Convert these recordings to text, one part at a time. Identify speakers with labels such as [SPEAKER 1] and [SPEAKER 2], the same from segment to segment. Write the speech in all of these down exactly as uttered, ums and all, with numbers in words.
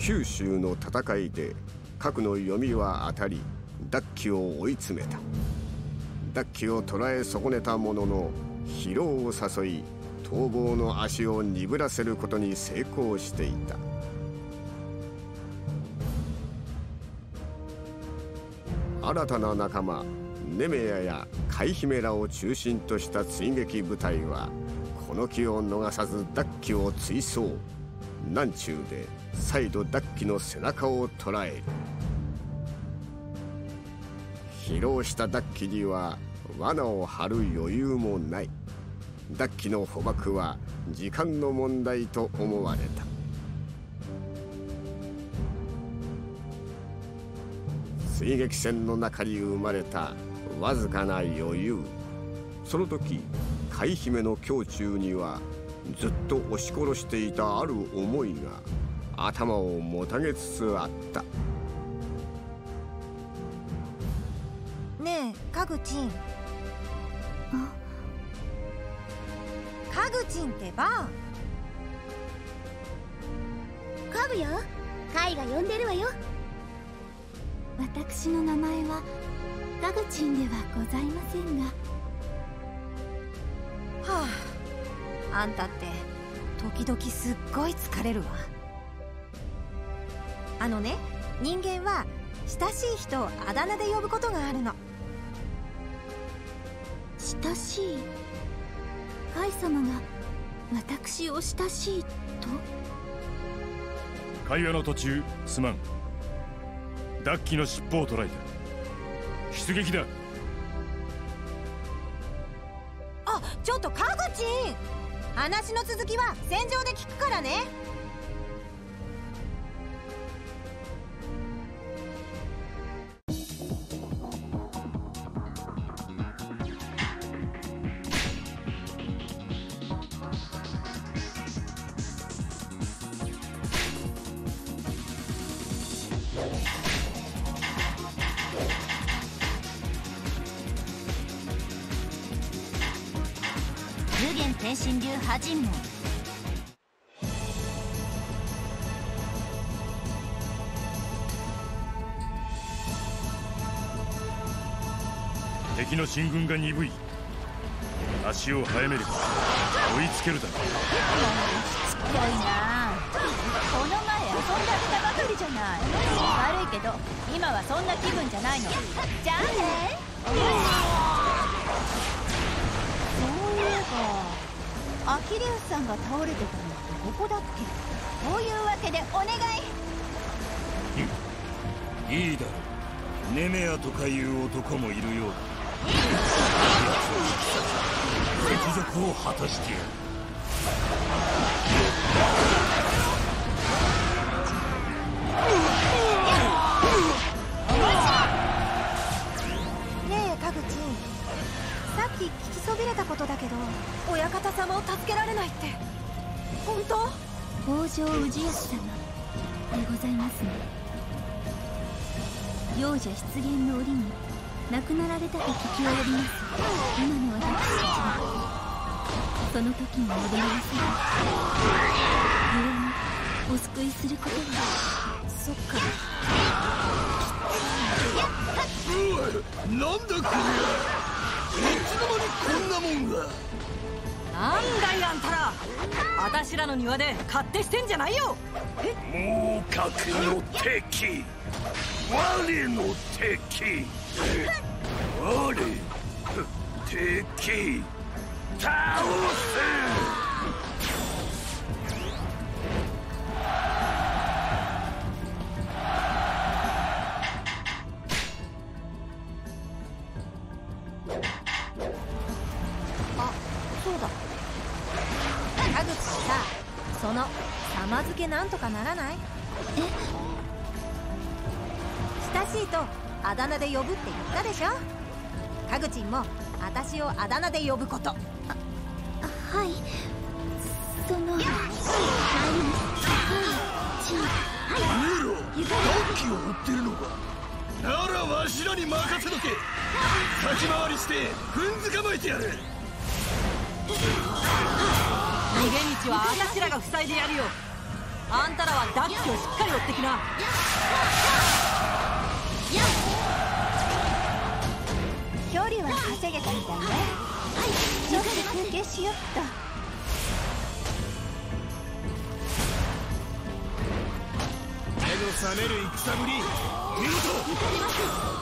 [SPEAKER 1] 九州の戦いで核の読みは当たり、ダッキを追い詰めた。ダッキを捕らえ損ねたものの、疲労を誘い逃亡の足を鈍らせることに成功していた。新たな仲間ネメヤや海姫らを中心とした追撃部隊は、この機を逃さずダッキを追走。南中で再度ダッキの背中を捉える。疲労したダッキには罠を張る余裕もない。ダッキの捕獲は時間の問題と思われた。追撃戦の中に生まれたわずかな余裕。その時海姫の胸中にはずっと押し殺していたある思いが頭をもたげつつあった。
[SPEAKER 2] ねえカグチン。カグチンってば。
[SPEAKER 3] カグよ、カイが呼んでるわよ。
[SPEAKER 4] 私の名前はカグチンではございませんが。
[SPEAKER 2] はあ、あんたって時々すっごい疲れるわ。あのね、人間は親しい人をあだ名で呼ぶことがあるの。
[SPEAKER 4] 親しい？カイ様が私を親しいと？
[SPEAKER 5] 会話の途中すまん。ダッキの尻尾を捉えた。出撃だ。
[SPEAKER 2] あ、ちょっとカグチン、話の続きは戦場で聞くからね。
[SPEAKER 3] 無限天神流破人門。
[SPEAKER 5] 敵の進軍が鈍い。足を速めれば追いつけるだろう。
[SPEAKER 3] しつこいな。この前遊んであげたばかりじゃない。悪いけど今はそんな気分じゃないの。じゃあね。そういえばアキレウスさんが倒れてたのってここだっけ。こういうわけでお願い。
[SPEAKER 6] いいだろう。ネメアとかいう男もいるようだ。雪辱を果たしてやる。
[SPEAKER 2] ねえカグチン、さっき聞きそびれたことだけど、親方様を助けられないって本当？
[SPEAKER 4] 北条氏康様でございますね。幼女出現の折に亡くなられたと聞き及びます。今の私たちはその時に戻りません。故にお救いすることは。
[SPEAKER 2] そっか。
[SPEAKER 6] おい、なんだこれ。いつの間にこんなもんが。
[SPEAKER 7] なんだいあんたら、私らの庭で勝手してんじゃないよ。
[SPEAKER 6] もう核の敵、我の敵、我敵倒せ。
[SPEAKER 2] 田口さ、その様付けなんとかならない？
[SPEAKER 4] え？
[SPEAKER 2] 親しいとあだ名で呼ぶって言ったでしょ。カグチンも私をあだ名で呼ぶこと。
[SPEAKER 4] あ、はい。そのはい、ちはい。
[SPEAKER 6] 見ろ、ダッキを追ってるのか。ならわしらに任せとけ。先回りして踏んづかまえてやる。
[SPEAKER 7] 逃げ道は私らが塞いでやるよ。 あんたらはダッキをしっかり追ってきな。
[SPEAKER 3] 距離は稼げたみたいね。ちょっと休憩しよっと。
[SPEAKER 6] 目の覚める戦ぶり、見事。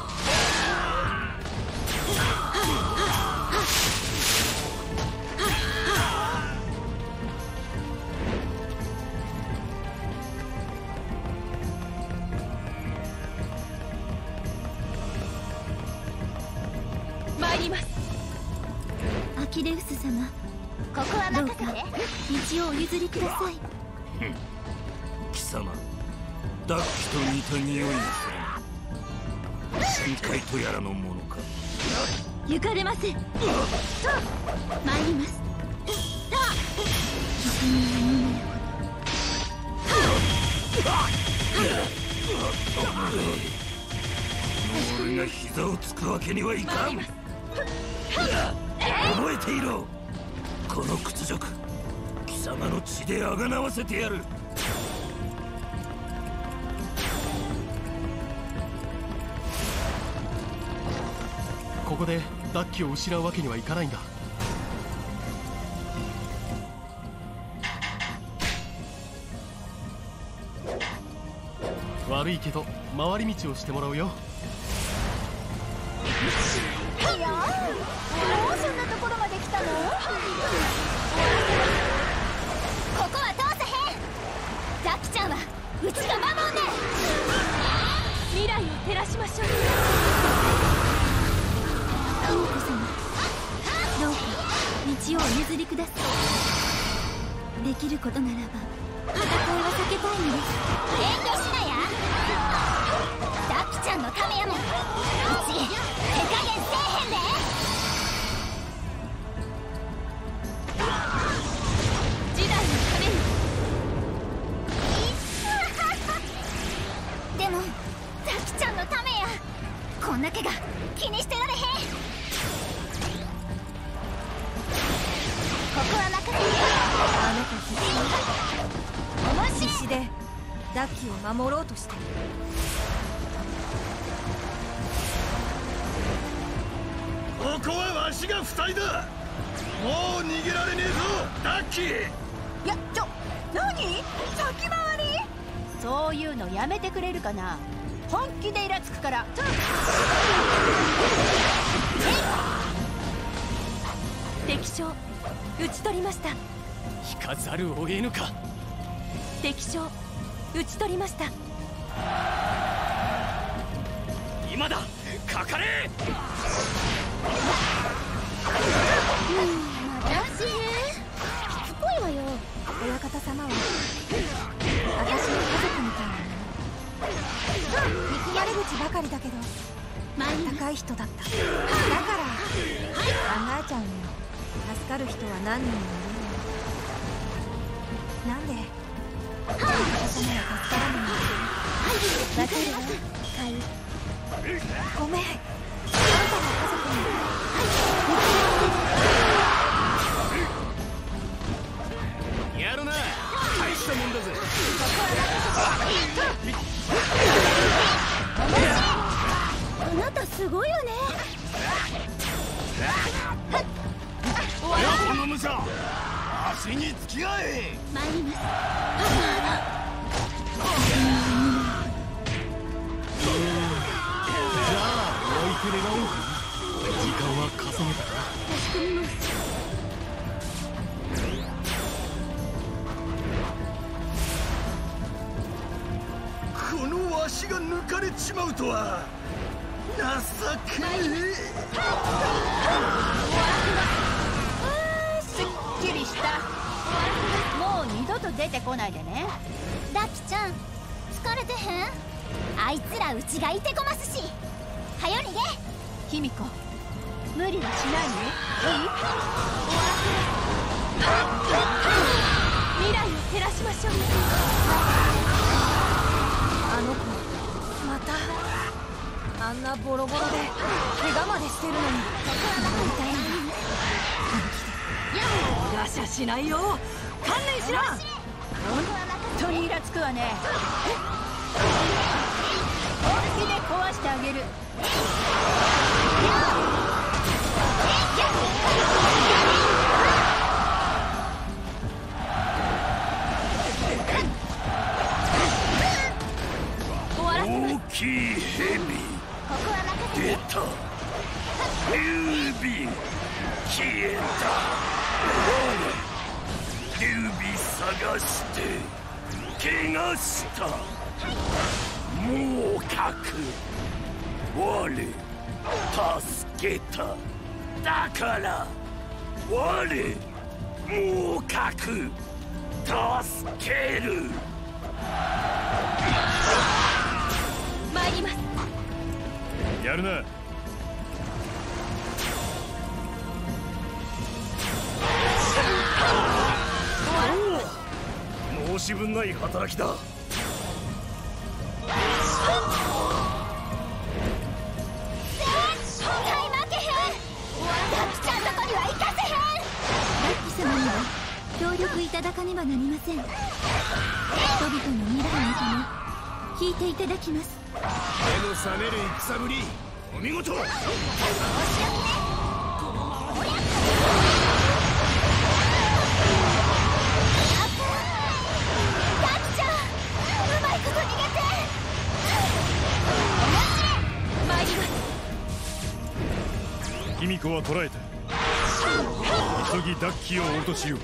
[SPEAKER 3] 参ります。
[SPEAKER 4] アキレウス様、
[SPEAKER 3] ここは任せて。
[SPEAKER 4] 道をお譲りください。
[SPEAKER 6] 貴様、ダッキと似た匂いがする。深海とやらのものか。
[SPEAKER 4] 行かれません。参ります。君は見ない
[SPEAKER 6] ほど。俺が膝をつくわけにはいかん。覚えていろ、この屈辱、貴様の血であがなわせてやる。
[SPEAKER 8] ここでダッキを失うわけにはいかないんだ。悪いけど回り道をしてもらうよ。
[SPEAKER 3] いやー、もうそんなところまで来たの？ここは通せへん。ダッキちゃんはうちが守んねん。
[SPEAKER 2] 未来を照らしましょう。
[SPEAKER 4] 卑弥呼様、どうか道をお譲りください。できることならば戦いは避けたいのです。
[SPEAKER 3] 遠慮しなや。ダッキちゃんのためやもん。うち手加減せえへんで。
[SPEAKER 2] 時代のために。
[SPEAKER 3] でもダッキちゃんのためや。こんだけが気にしてられへん。ここは任せて。
[SPEAKER 2] あの子必死に必死でダッキを守ろうとしてる。
[SPEAKER 6] ここはわしが二人だ。もう逃げられねえぞ、ダッキー。
[SPEAKER 7] いや、ちょ、何？先回り？
[SPEAKER 3] そういうのやめてくれるかな。本気でイラつくから。
[SPEAKER 2] 敵将討ち取りました。
[SPEAKER 8] 引かざるを得ぬか。
[SPEAKER 2] 敵将討ち取りました。
[SPEAKER 8] 今だ、かかれ。
[SPEAKER 3] 私しつこいわよ。
[SPEAKER 2] 親方様は私の家族みたいなもの。憎まれ口ばかりだけど高い人だった。だから考えちゃうのよ。助かる人は何人もいるのに、なんで親方様は助からないの？わかるわ、カイ。ごめん、あんたの家族に
[SPEAKER 6] やるな、大したもんだぜ。
[SPEAKER 3] あなたすごいよね。
[SPEAKER 6] この武者、足につき合え。
[SPEAKER 4] 参ります。
[SPEAKER 8] じゃあ置いて願おうか。時間は稼げたか。
[SPEAKER 4] かしこみます。
[SPEAKER 6] このわしが抜かれちまうとは情けねえ。
[SPEAKER 3] すっきりした。もう二度と出てこないでね。ダッキちゃん疲れてへん？あいつらうちがいてこますし。はよ逃げ。卑弥呼、無理はしないのよ。
[SPEAKER 2] 未来を照らしましょう。あの子またあんなボロボロで怪我までしてるのに痛いんだ。
[SPEAKER 7] いらしゃしないよ。観念しろ。
[SPEAKER 3] ここは任せ当にイラつくわね。本気で壊してあげる。
[SPEAKER 6] 大きいヘビ出た。劉備消えた。劉備探して怪我した。もうかく我助けた。だから我もうかく助ける。
[SPEAKER 4] 参ります。
[SPEAKER 5] やるな。
[SPEAKER 6] おお、申し分ない働きだ。
[SPEAKER 4] 協力いただかねばなりません。人々の未来のため引いていただきます。
[SPEAKER 6] 目の覚める戦ぶり、お見事。
[SPEAKER 5] 卑弥呼は捕らえた。急ぎダッキを落としよう。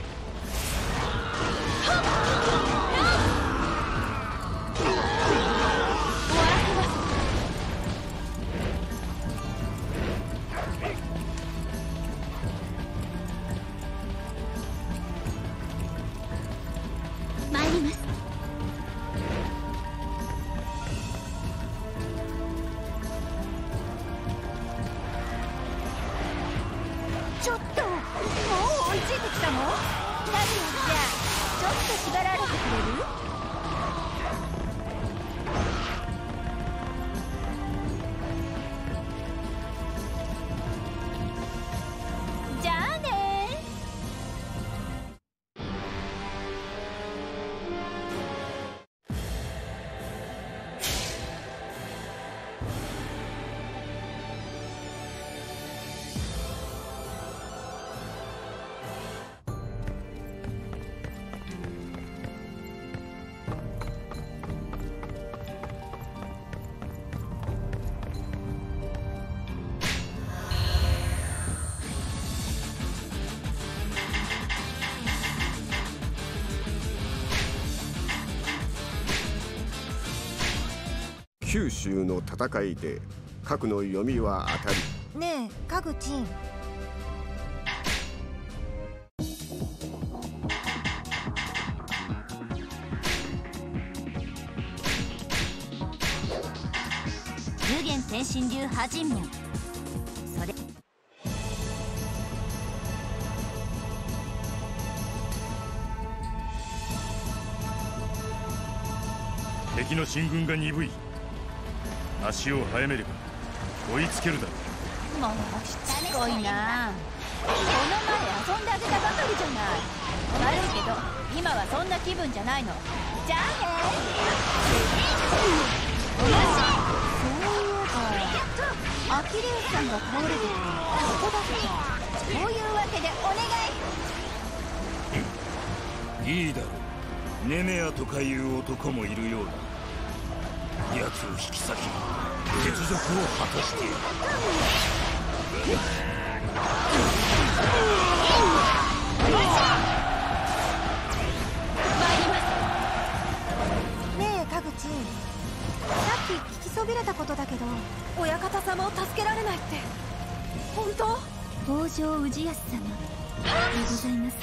[SPEAKER 4] 参ります。
[SPEAKER 3] ちょっと、もう追いついてきたの？何よ、じゃあちょっと縛られてくれる？じゃあね。
[SPEAKER 1] 九州の戦いで核の読みは当たり。
[SPEAKER 2] ねえカグチン、
[SPEAKER 3] 無限天神流破人面。それ
[SPEAKER 5] 敵の進軍が鈍い。足を速めれば追いつけるだろう。
[SPEAKER 3] もうしつこいな。この前遊んであげたばかりじゃない。悪いけど今はそんな気分じゃないの。じゃあね。そういえばアキレウスさんが倒れててここだった。そういうわけでお願い。
[SPEAKER 6] いいだろう。ネメアとかいう男もいるようだ。奴を引き裂き血族を果たしている。
[SPEAKER 2] ねえカグチン、さっき聞きそびれたことだけど、親方様を助けられないって本当？
[SPEAKER 4] 北条氏康様でございます。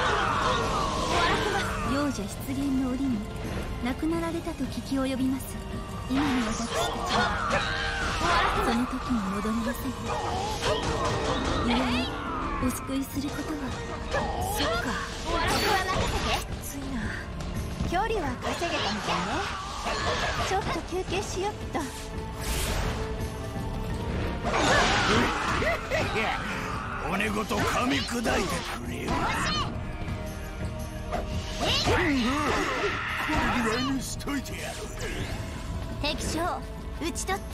[SPEAKER 4] 幼者出現の折に亡くなられたと聞き及びます。今の私たちはその時に戻れません。ゆえにお救いすることは。
[SPEAKER 3] そっか、僕は任せて。
[SPEAKER 2] ついな。
[SPEAKER 3] 距離は稼げたみたいね。ちょっと休憩しよっと。
[SPEAKER 6] 骨ごと噛み砕いてくれよ。 れぐらいにしといてやる。
[SPEAKER 3] 敵将討ち取った。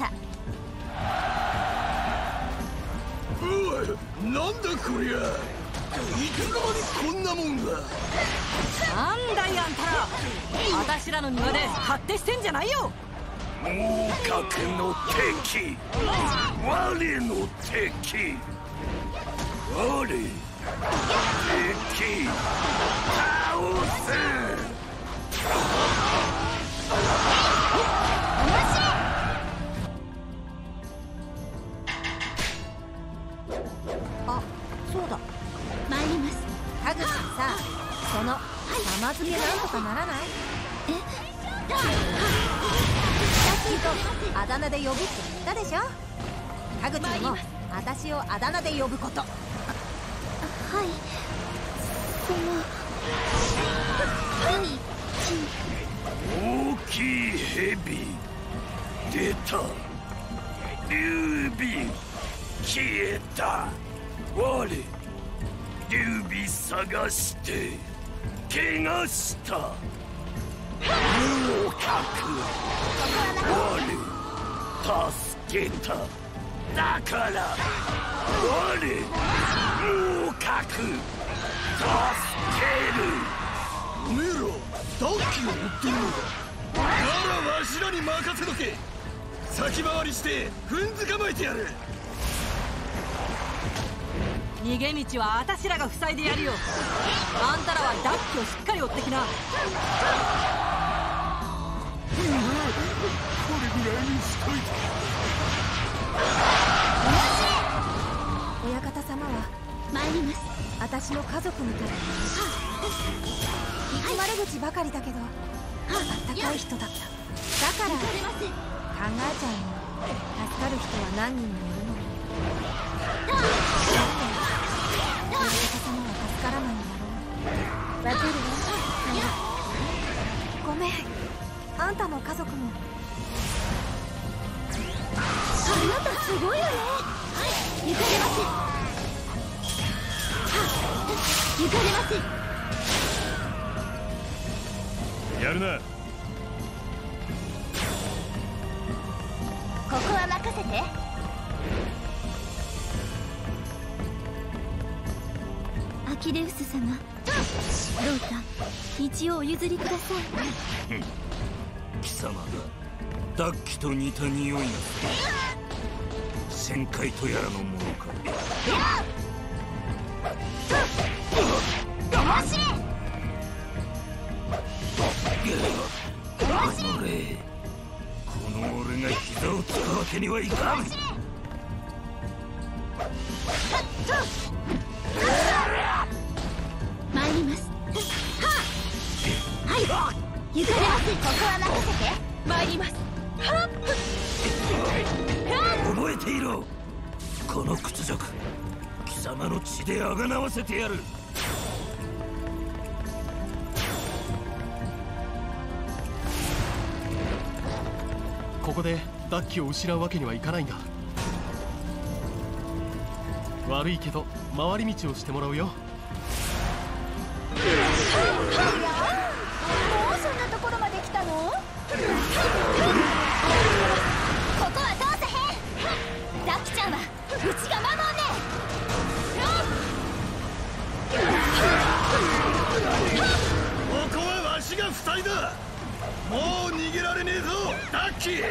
[SPEAKER 6] おい、なんだこりゃ。いつの間にこんなもんが。
[SPEAKER 7] なんだいあんたら、私らの庭で勝手してんじゃないよ。
[SPEAKER 6] もう核の敵、我の敵、我敵倒せ。
[SPEAKER 2] あ、そうだ。参ります。田口さんさ、その玉漬けなんとかならない？え？さっきとあだ名で呼ぶって言ったでしょ。田口にも私をあだ名で呼ぶこと。はい。その
[SPEAKER 6] 大きい蛇出た。劉備消えた。我劉備探して怪我した。もう核我助けた。だから我もう核助ける。おめえらダッキを追ってるのか。ならわしらに任せとけ。先回りして踏んづかまえてやる。
[SPEAKER 7] 逃げ道は私らが塞いでやるよ。あんたらはダッキをしっかり追ってきな。
[SPEAKER 6] これぐらいにしといて。
[SPEAKER 2] 親方様は参ります。私の家族みたいな。憎まれ口ばかりだけどあったかい人だった。だから考えちゃうの。助かる人は何人もいるのに。親方様は助からないんだろう。わかるわ。ごめん、あんたも家族も。あなたすごいよね。行かれます。行かれます。
[SPEAKER 5] やるな。
[SPEAKER 3] ここは任せて。
[SPEAKER 4] アキレウス様、どうか道をお譲りください。
[SPEAKER 6] 貴様がダッキと似た匂いがする。旋回とやらのものか。俺、この俺が膝をつくわけにはいかん。
[SPEAKER 4] 参ります。はい、行かれます。ここは任せて。参ります。
[SPEAKER 6] 覚えていろ、この屈辱、貴様の血であがなわせてやる。
[SPEAKER 8] ここでダッキを失うわけにはいかないんだ。悪いけど回り道をしてもらうよ。
[SPEAKER 3] もうそんなところまで来たの？ここは通せへん。ダッキちゃんはうちが守んね
[SPEAKER 6] ここはわしが塞いだ。もう逃げられねえぞダッキー。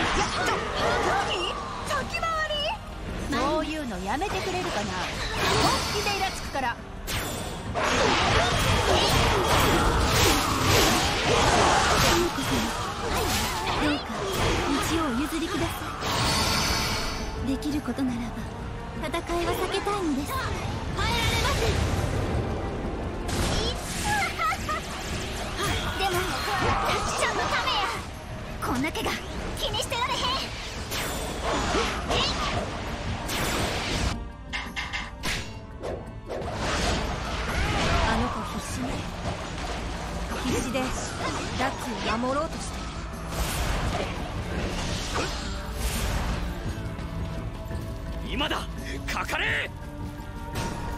[SPEAKER 3] 先回り？そういうのやめてくれるかな。本気でイラつくから。
[SPEAKER 4] どうか道をお譲りください。できることならば戦いは避けたいんです。
[SPEAKER 3] 耐えられます。でもダッキちゃんのためや。こんな怪我気にしてられへん。
[SPEAKER 2] あの子必死ね。必死でダッキを守ろうとしてる。
[SPEAKER 6] 今だ、かかれ。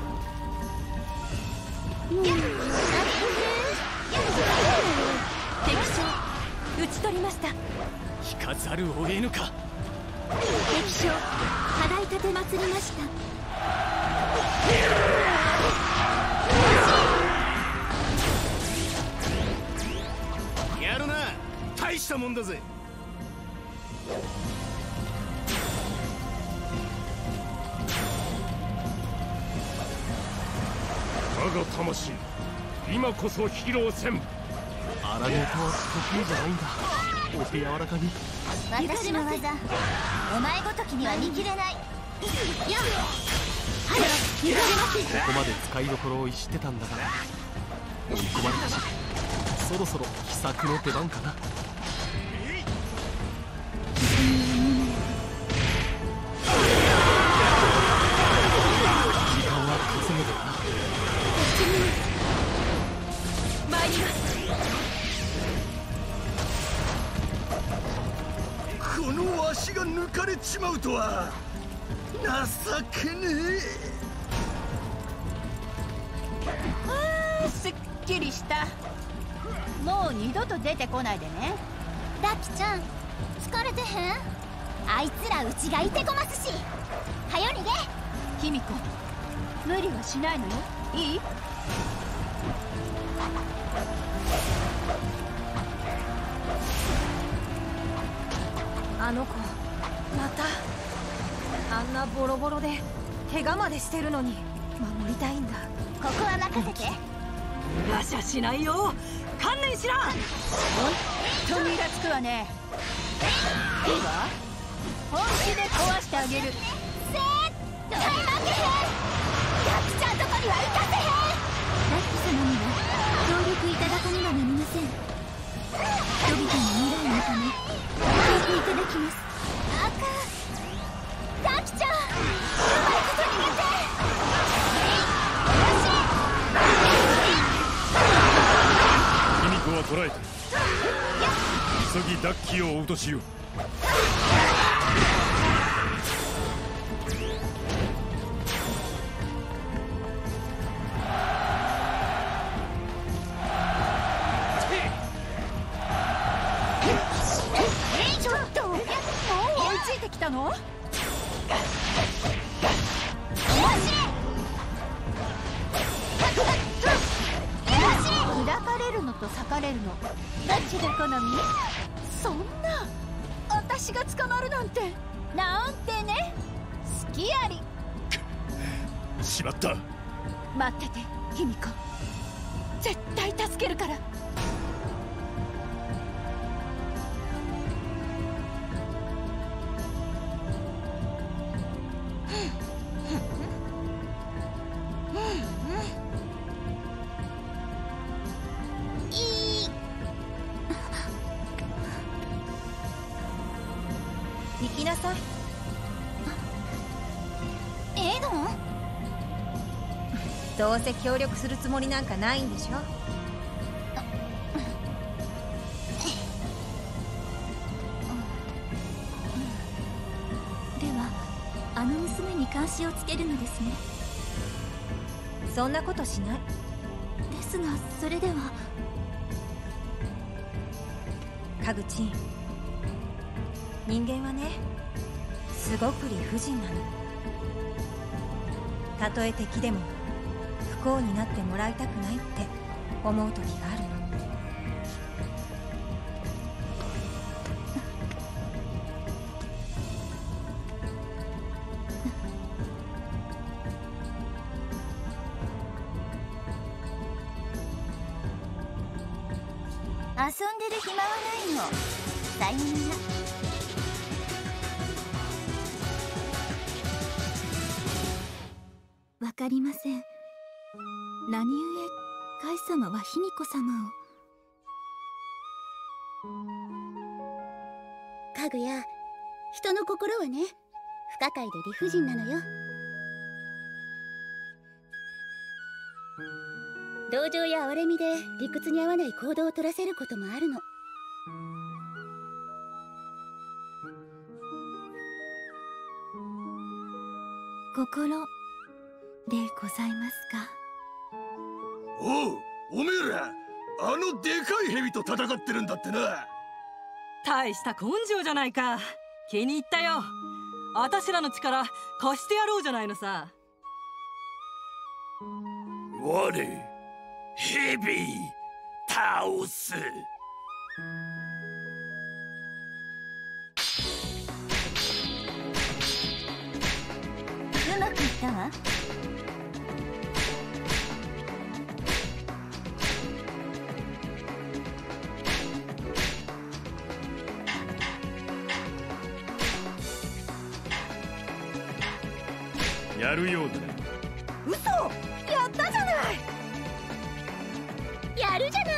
[SPEAKER 4] 敵
[SPEAKER 7] 討ち取りました。
[SPEAKER 8] 引かざるを得ぬか。
[SPEAKER 4] 敵将払い立てまつりました。
[SPEAKER 6] やるな、大したもんだぜ。
[SPEAKER 5] 我が魂、今こそ披露せん。
[SPEAKER 8] 荒事は得意じゃないんだ。お手柔らかに。
[SPEAKER 3] 私の技、お前ごときには見切れない。やっ、はい、見られます。
[SPEAKER 8] ここまで使いどころを逸してたんだが、追い込まれたし、そろそろ秘策の出番かな。時間は稼げてるな。
[SPEAKER 7] 参ります。
[SPEAKER 6] この足が抜かれちまうとは情けね
[SPEAKER 3] あー、すっきりした。もう二度と出てこないでね。ラキちゃん、疲れてへん？あいつらうちがいてこますし。はよ逃げ。キミコ、無理はしないのよ。いい？
[SPEAKER 2] あの子またあんなボロボロで怪我までしてるのに守りたいんだ。
[SPEAKER 3] ここは任せて。
[SPEAKER 7] 逃がしゃしないよ。観念しろ。
[SPEAKER 3] 本当にイラつくわね。いいわ、本気で壊してあげる。絶対負けへん。ラキちゃんとこには行かせへん。
[SPEAKER 4] ラッキ様には協力いただかねばなりません。人々の未来のため協力いただきます。
[SPEAKER 3] あかん。ラキちゃん、うまいこと逃げて。
[SPEAKER 5] 卑弥呼は捕らえた。急ぎダッキーを追うとしよう。
[SPEAKER 3] ちょっと、もう追いついてきたの？砕かれるのと裂かれるの、どっちが好み？そんな、私が捕まるなんて。なんてね、好きあり。
[SPEAKER 5] しまった。
[SPEAKER 3] 待ってて、卑弥呼。絶対助けるから。
[SPEAKER 2] 行きなさい。
[SPEAKER 3] エドン？
[SPEAKER 2] どうせ協力するつもりなんかないんでしょ。
[SPEAKER 4] ではあの娘に監視をつけるのですね。
[SPEAKER 2] そんなことしない。
[SPEAKER 4] ですがそれでは。
[SPEAKER 2] カグチン、人間はね、すごく理不尽なの。たとえ敵でも不幸になってもらいたくないって思う時があるの。
[SPEAKER 3] 遊んでる暇はないの。さようなら。
[SPEAKER 4] わかりません。何故カイ様は卑弥呼様を。
[SPEAKER 3] かぐや、人の心はね、不可解で理不尽なのよ。同情や哀れみで理屈に合わない行動を取らせることもあるの。
[SPEAKER 4] 心でございますか。
[SPEAKER 6] おう、おめえらあのでかい蛇と戦ってるんだってな。
[SPEAKER 7] 大した根性じゃないか。気に入ったよ。あたしらの力貸してやろうじゃないのさ。
[SPEAKER 6] 我ヘビ倒す。
[SPEAKER 3] うまくいったわ。
[SPEAKER 5] やるようだな。
[SPEAKER 2] 嘘。やったじゃない。
[SPEAKER 3] やるじゃない。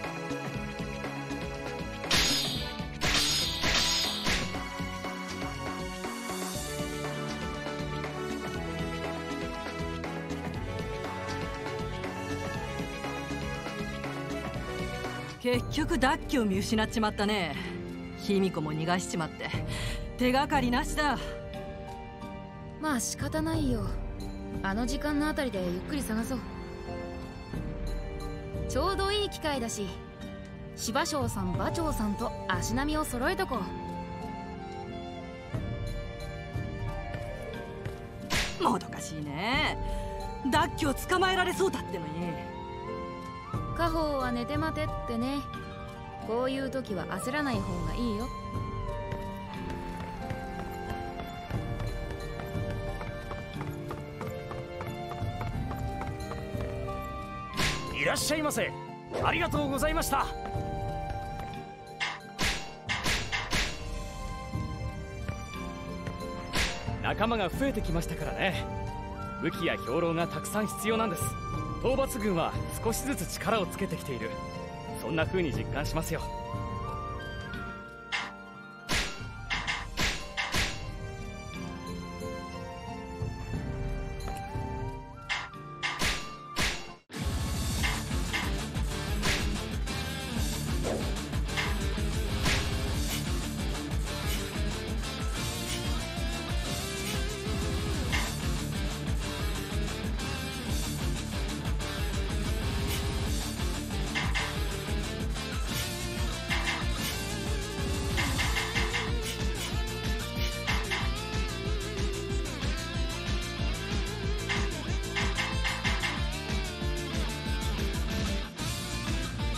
[SPEAKER 7] 結局ダッキを見失っちまったね。卑弥呼も逃がしちまって手がかりなしだ。
[SPEAKER 4] まあ仕方ないよ。あの時間のあたりでゆっくり探そう。ちょうどいい機会だし、芝生さん馬長さんと足並みを揃えとこ
[SPEAKER 7] う。もどかしいね。ダッキを捕まえられそうだってのに。
[SPEAKER 4] 家宝は寝て待てってね。こういう時は焦らない方がいいよ。
[SPEAKER 8] いらっしゃいませ。ありがとうございました。仲間が増えてきましたからね。武器や兵糧がたくさん必要なんです。討伐軍は少しずつ力をつけてきている。そんな風に実感しますよ。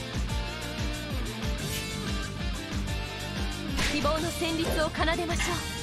[SPEAKER 4] 希望の旋律を奏でましょう。